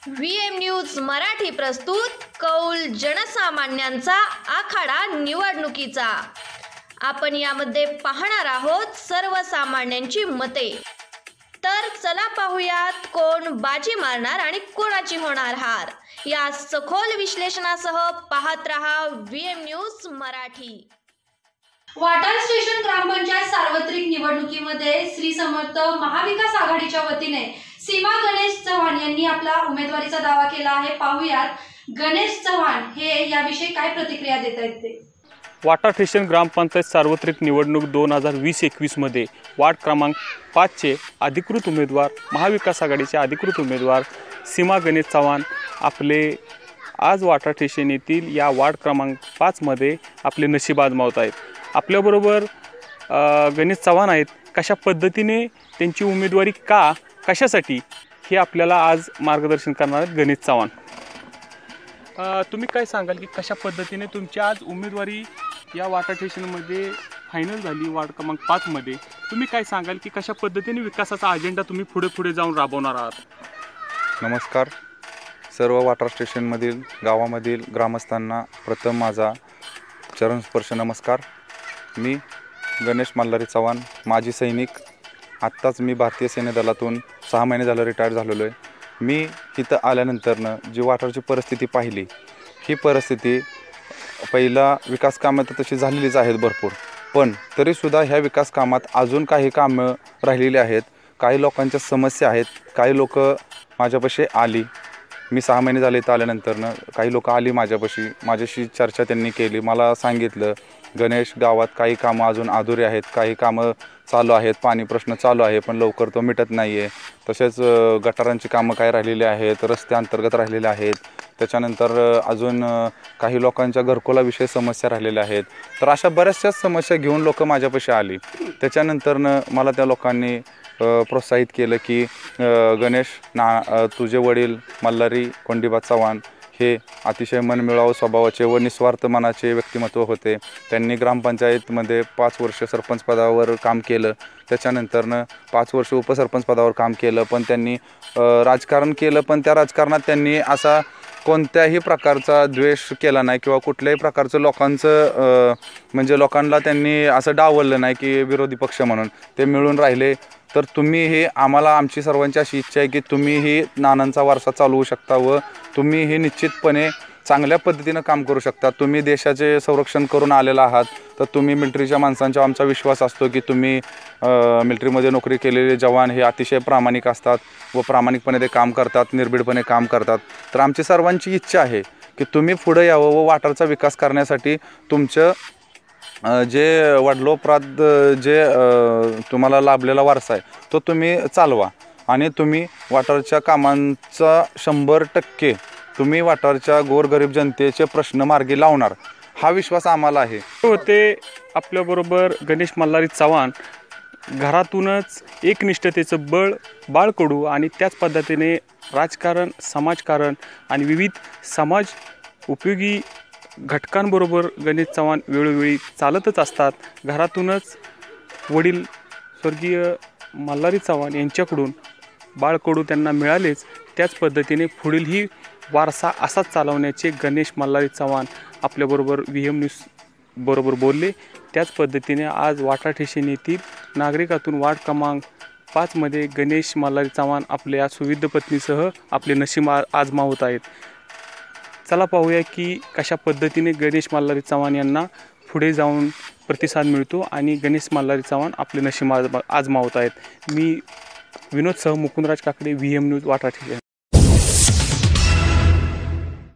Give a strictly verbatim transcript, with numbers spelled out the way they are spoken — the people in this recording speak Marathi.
व्ही एम न्यूज मराठी प्रस्तुत कौल जनसामान्यांचा आखाडा निवडणुकीचा। आपण यामध्ये पाहणार आहोत सर्वसामान्यांची मते। तर चला पाहूयात कोण बाजी मारणार आणि कोणाची होणार हार। या सखोल विश्लेषणासह पाहत रहा V M news Marathi. Watar station ग्रामपंचायत सार्वत्रिक निवडणुकीमध्ये श्री समर्थ महाविकास आघाडीच्या वतीने सीमा गणेश चव्हाण यांनी आपला उमेदवारीचा दावा केला आहे। पाहूयात गणेश चव्हाण हे याविषयी काय प्रतिक्रिया देत आहेत ते। वाटार स्टेशन ग्रामपंचायत सार्वत्रिक निवडणूक दोन हजार वीस एकवीस मध्ये वार्ड क्रमांक पाचचे अधिकृत उमेदवार महाविकास आघाडीचे अधिकृत उमेदवार सीमा गणेश चव्हाण आपले आज वाटार स्टेशन येथील या वार्ड क्रमांक पाच मध्ये आपले नशीब आजमावत आहेत। आपल्याबरोबर गणेश चव्हाण आहेत। कशा पद्धतीने त्यांची उमेदवारी का कशासाठी हे आपल्याला आज मार्गदर्शन करणार आहेत गणेश चव्हाण। तुम्ही काय सांगाल की कशा पद्धतीने तुमची आज उमेदवारी या वाटार स्टेशनमध्ये फायनल झाली वार्ड क्रमांक पाच मध्ये। तुम्ही काय सांगाल की कशा पद्धतीने विकासाचा अजेंडा तुम्ही पुढे पुढे जाऊन राबवणार आहात। नमस्कार सर्व वाटार स्टेशनमधील गावामधील ग्रामस्थांना प्रथम माझा चरणस्पर्श नमस्कार। मी गणेश मल्हारी चव्हाण माजी सैनिक। आत्ताच मी भारतीय सेना दलातून सहा महिने झालं रिटायर झालेलो आहे। मी इथं आल्यानंतरनं जी वाटारची परिस्थिती पाहिली, ही परिस्थिती पहिला विकास कामं तर तशी झालेलीच आहेत भरपूर, पण तरीसुद्धा ह्या विकास कामात अजून काही कामं राहिलेली आहेत। काही लोकांच्या समस्या आहेत। काही लोक माझ्यापाशी आली, मी सहा महिने झाले इथं आल्यानंतरनं काही लोक आली माझ्यापाशी, माझ्याशी चर्चा त्यांनी केली। मला सांगितलं गणेश गावात काही कामं अजून अधुरी आहेत, काही कामं चालू आहेत, पाणी प्रश्न चालू आहे पण लवकर तो मिटत नाही आहे। तसेच गटारांची कामं काय राहिलेली आहेत, रस्ते अंतर्गत राहिलेले आहेत, त्याच्यानंतर अजून काही लोकांच्या घरकुलाविषयी समस्या राहिलेल्या आहेत। तर अशा बऱ्याचशाच समस्या घेऊन लोक माझ्यापाशी आली। त्याच्यानंतरनं मला त्या लोकांनी प्रोत्साहित केलं की गणेश ना तुझे वडील मल्हारी कोंडीबा चव्हाण हे अतिशय मनमिळावू स्वभावाचे व निस्वार्थ मनाचे व्यक्तिमत्व होते। त्यांनी ग्रामपंचायतमध्ये पाच वर्ष सरपंच पदावर काम केलं, त्याच्यानंतरनं पाच वर्ष उपसरपंच पदावर काम केलं, पण त्यांनी राजकारण केलं, पण त्या राजकारणात त्यांनी असा कोणत्याही प्रकारचा द्वेष केला नाही किंवा कुठल्याही प्रकारचं लोकांचं म्हणजे लोकांना त्यांनी असं डावललं नाही की विरोधी पक्ष म्हणून ते मिळून राहिले। तर तुम्ही हे आम्हाला आमची सर्वांची अशी इच्छा आहे की तुम्ही ही नानांचा वारसा चालवू शकता व तुम्ही हे निश्चितपणे चांगल्या पद्धतीनं काम करू शकता। तुम्ही देशाचे संरक्षण करून आलेला आहात, तर तुम्ही मिलिटरीच्या माणसांचा आमचा विश्वास असतो की तुम्ही मिलिटरीमध्ये नोकरी केलेले जवान हे अतिशय प्रामाणिक असतात व प्रामाणिकपणे ते काम करतात, निर्भीडपणे काम करतात। तर आमची सर्वांची इच्छा आहे की तुम्ही पुढे यावं व वाटारचा विकास करण्यासाठी तुमचं जे वडिलोपराध जे तुम्हाला लाभलेला वारसा आहे तो तुम्ही चालवा आणि तुम्ही वाटारच्या कामांचा शंभर टक्के तुम्ही वाटारच्या गोरगरीब जनतेचे प्रश्न मार्गी लावणार, हा विश्वास आम्हाला आहे। होते आपल्याबरोबर गणेश मल्हारी चव्हाण घरातूनच एकनिष्ठतेचं बळ बाळकडू आणि त्याच पद्धतीने राजकारण, समाजकारण आणि विविध समाज उपयोगी घटकांबरोबर गणेश चव्हाण वेळोवेळी चालतच असतात। घरातूनच वडील स्वर्गीय मल्हारी चव्हाण यांच्याकडून बाळकडू त्यांना मिळालेच, त्याच पद्धतीने पुढीलही वारसा असाच चालवण्याचे गणेश मल्हारी चव्हाण आपल्याबरोबर व्ही एम न्यूज बरोबर बोलले। त्याच पद्धतीने आज वाटार स्टेशन येथील नागरिकातून वार्ड क्रमांक पाचमध्ये गणेश मल्हारी चव्हाण आपल्या सुविध पत्नीसह आपले नशीब आजमावत आहेत। चला पाहूया की कशा पद्धतीने गणेश मल्हारी चव्हाण यांना पुढे जाऊन प्रतिसाद मिळतो आणि गणेश मल्हारी चव्हाण आपले नशीब आजमावत आहेत। मी विनोद सह Mukundraj Kakade, V M news Watar station.